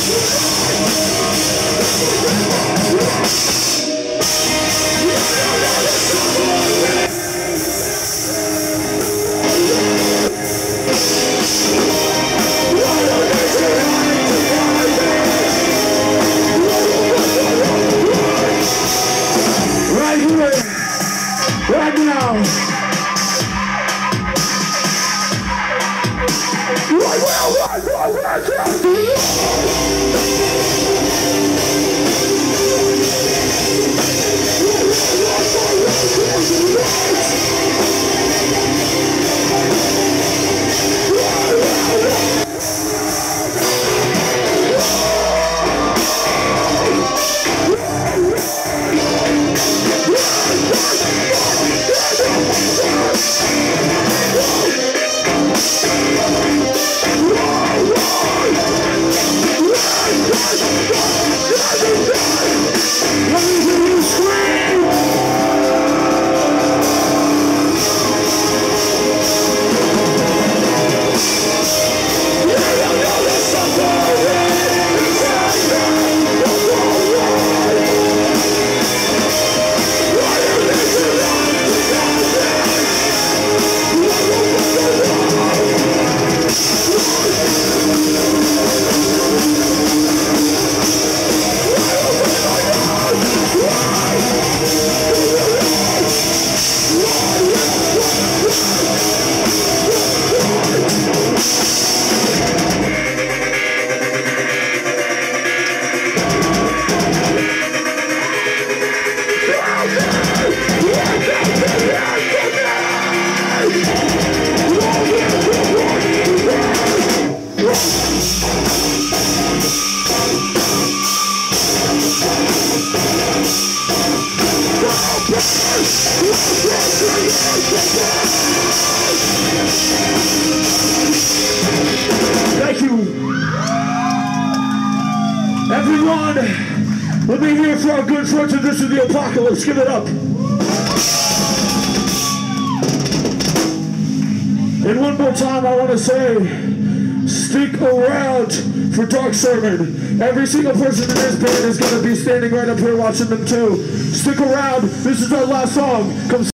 Right now. Thank you. Everyone, we'll be here for our good fortune. This is the apocalypse. Give it up. And one more time, I want to say, stick around for Dark Sermon. Every single person in this band is going to be standing right up here watching them too. Stick around. This is our last song. Come